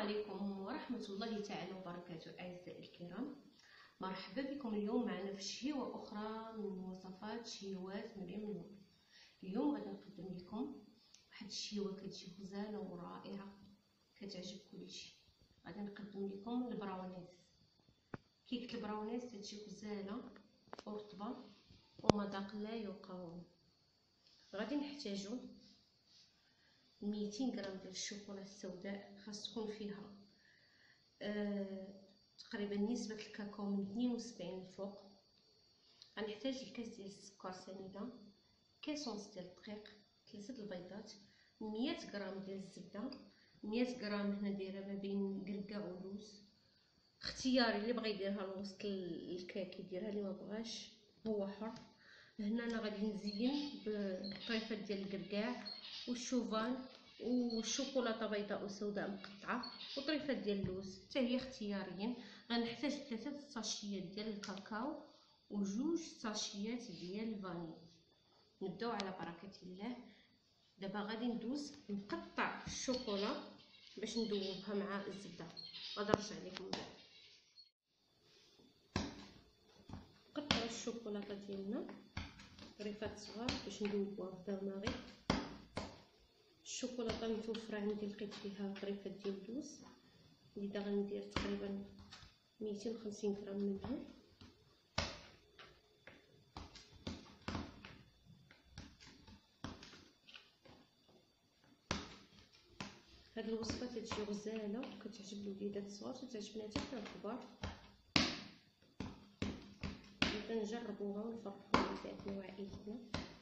عليكم ورحمة الله تعالى وبركاته. أعزائي الكرام، مرحبا بكم اليوم معنا في شهيوة أخرى من وصفات شهيوات مريم نور. اليوم غادي نقدم لكم واحد الشهيوة كتجي غزالة ورائعة كتعجب كلشي. غادي نقدم لكم البراونيز. كيكة البراونيز تجي غزالة ورطبة ومذاق لا يقاوم. غادي نحتاجو 200 غرام ديال الشوكولا السوداء، خاص تكون فيها تقريبا نسبة الكاكاو من 72 الفوق. غنحتاج الكاس ديال السكر سنيده، كاس ونص ديال الدقيق، 3 البيضات، 100 غرام ديال الزبده، 100 غرام هنا دايره ما بين كركاع ولوز. اختياري، اللي بغى يديرها لوسط الكاك يديرها، اللي ما بغاش هو حر. هنا انا غادي نزين بطريفات ديال الكركاع والشوفان والشوكولاته بيضاء وسوداء مقطعه وطريفات ديال اللوز حتى هي اختياريين. غنحتاج 3 ساشيات ديال الكاكاو وجوج ساشيات ديال الفاني. نبداو على بركه الله. دابا غادي ندوز نقطع الشوكولا باش ندوبها مع الزبده. غادي نرجع لكم من بعد. نقطعوا الشوكولاته ديالنا طريفات صغار باش ندوبوها في باماغي. الشوكولاته متوفره عندي، لقيت فيها طريفات ديال اللوز اللي غندير تقريبا 250 غرام منها. هاد الوصفه تجي غزاله وكتعجب الوليدات الصغار وتعجبنا حتى حنا الكبار. نجربوها ونفرحوا وليداتنا وعائلتنا.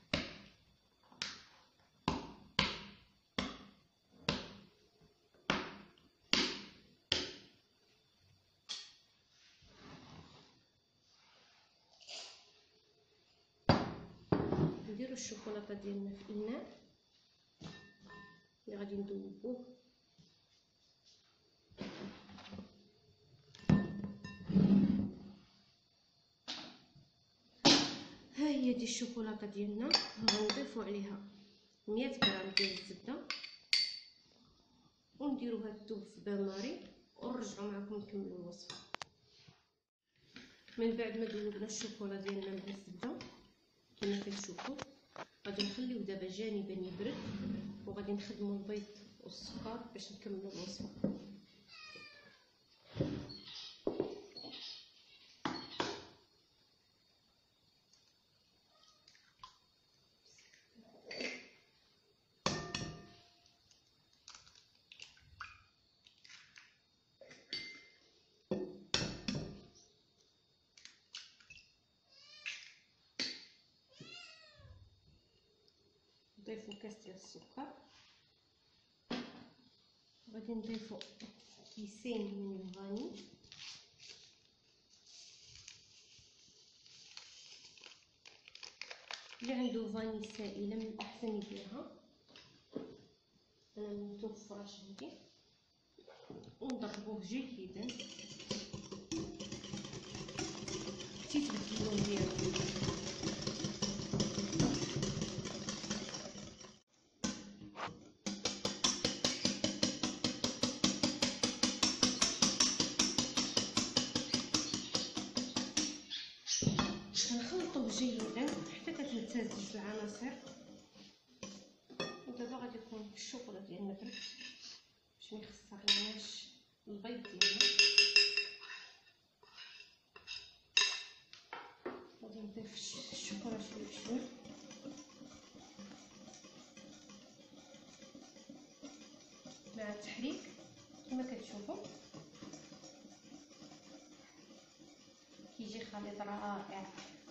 نديرو الشوكولاته ديالنا في اناء اللي غادي ندوبوه. ها هي دي الشوكولاته ديالنا. غنضيفو عليها 100 غرام ديال الزبده ونديروها تذوب في باماري ونرجعوا معكم نكملوا الوصفه. من بعد ما ذوبنا الشوكولا ديالنا مع الزبده كما كتشوفوا، غادي نخليو دابا جانبا يبرد وغادي نخدموا البيض والسكر باش نكملوا الوصفه. نضيفو كاس ديال السكر، غادي نضيفو كيسين من الفاني، اللي عنده فاني سائله من الاحسن يديرها، انا متوفراش عندي. ونضربوه جيدا حتى يتبدل اللون ديالو. كنخلطوه جيدا حتى كتمتزج العناصر. ودابا غادي يكون الشوكولا ديالنا برد باش ما يخسرناش البيض ديالنا. غادي نضيف الشوكولا شويه بشويه مع التحريك كما كتشوفوا. كيجي خليط رائع.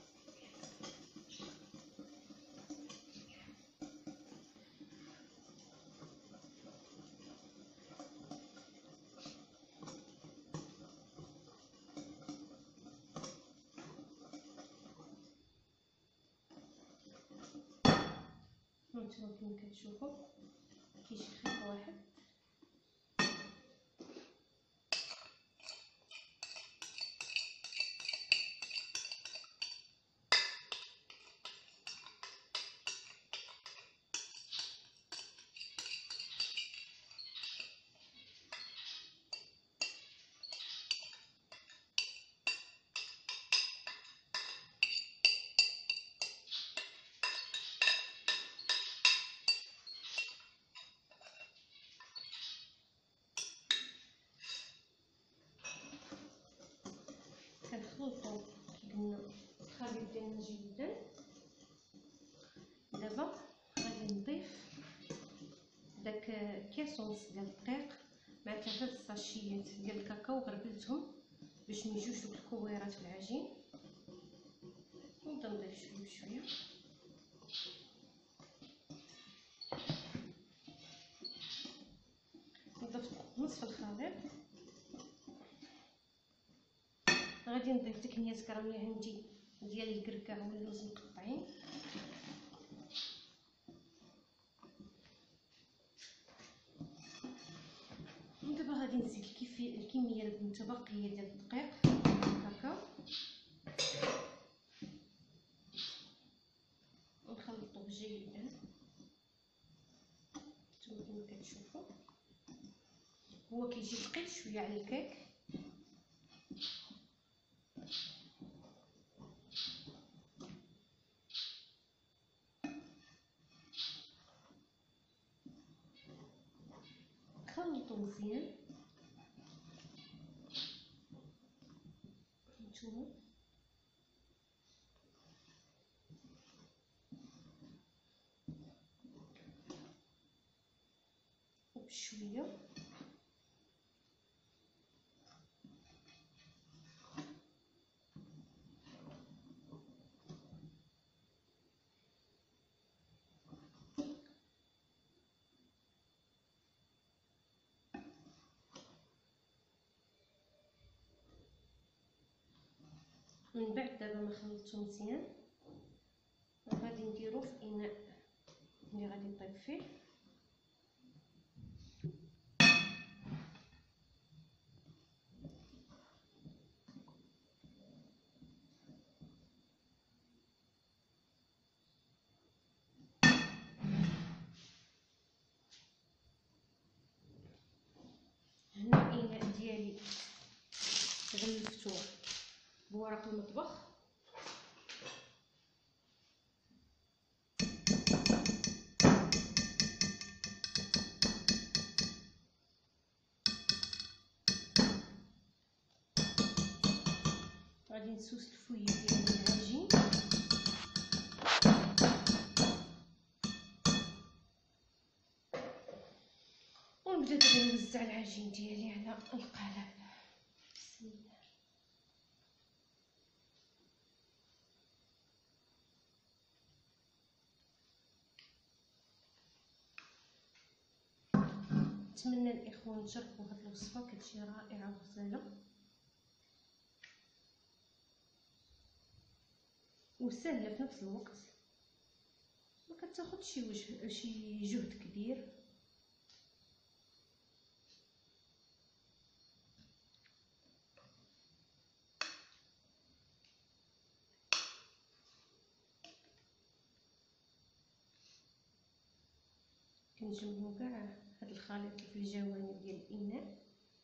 هانتوما كما كتشوفوا كيجي خيط واحد. كنخلطو كي قلنا الخليط ديالنا جيدا. دابا غادي نضيف داك كيسونس ديال الدقيق مع 3 ساشيات ديال الكاكاو، غربلتهم باش ما يجوش دوك الكويرات في العجين. نبدا نضيف شويه بشويه. ضفت نصف الخليط. غادي نضيف ديك 100 غرام اللي عندي ديال الكركاع واللوز مقطعين. ودابا غادي نزيد الكميه المتبقيه ديال الدقيق هكا، ونخلطوه جيدا. نتوما كما كتشوفوا هو كيجي ثقيل شويه على الكيك. خلطوا مزيان نتوما. وبشويه من بعد. دابا ما خلطتو مزيان، غادي نديرو في اناء اللي غادي نطيب فيه. هنا الاناء ديالي غلفتوه بورق المطبخ. غادي نسوس الفوية ديال العجين. ونبدا دابا نوزع العجين ديالي على القالب. بسم الله. نتمنى الاخوان تجربوا هاد الوصفه، كتجي رائعه وغزاله وسهله في نفس الوقت، ما كتاخذش شي جهد كبير. كنجمعوا كاع هاد الخليط في الجوانب ديال الاناء.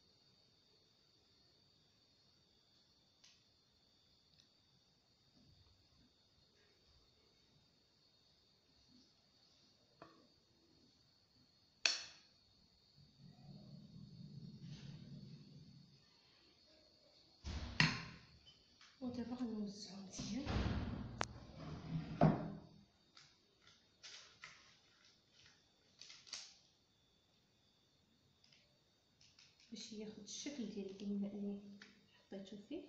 ودابا غنوزعو مزيان باش ياخد الشكل ديال الاناء اللي حطيتو فيه.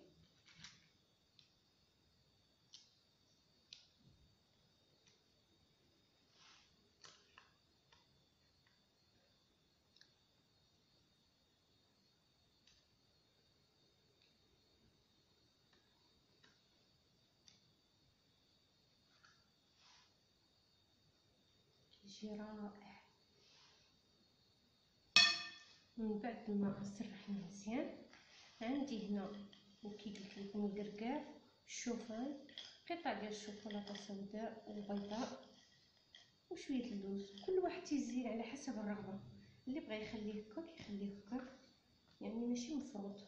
كيجي رائع. من بعد ما سرحنا مزيان، عندي هنا كي قلت لكم الكركاع، الشوفان، قطع ديال الشوكولاته سوداء وبيضاء، وشويه اللوز. كل واحد تيزين على حسب الرغبه، اللي بغى يخليه هكا كيخليه هكا، يعني ماشي مفروض.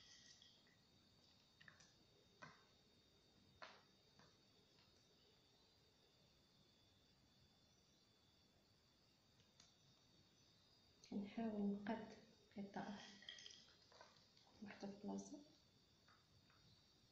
كنحاول نقاد قطع واحده في بلاصه.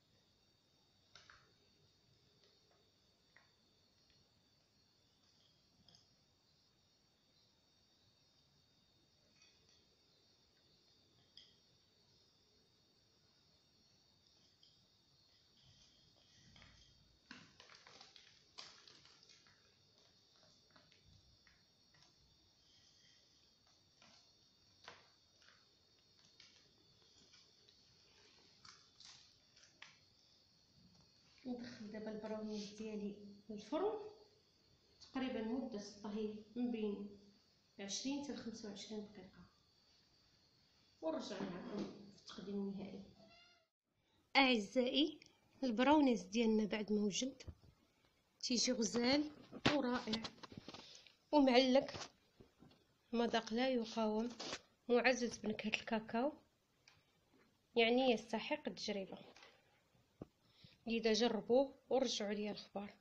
ندخل دابا البراونيز ديالي للفرن تقريبا مده الطهي من بين 20 حتى 25 دقيقه، ونرجع معكم في التقديم النهائي. اعزائي البراونيز ديالنا بعد ما وجد تيجي غزال ورائع ومعلق، مذاق لا يقاوم، معزز بنكهة الكاكاو، يعني يستحق التجربة. إذا جربوه ورجعوا لي الأخبار.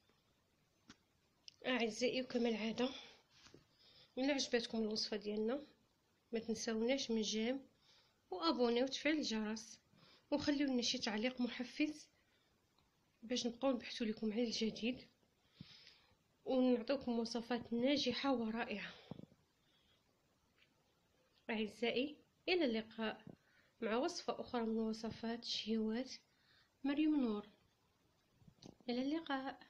أعزائي وكما العادة إلا عجبتكم الوصفة ديالنا ما تنساوناش من جيم وابونيو وتفعيل الجرس، وخليو لنا شي تعليق محفز باش نبقاو نبحثوا لكم على الجديد ونعطيكم وصفات ناجحة ورائعة. أعزائي إلى اللقاء مع وصفة أخرى من وصفات شهيوات مريم نور. إلى اللقاء.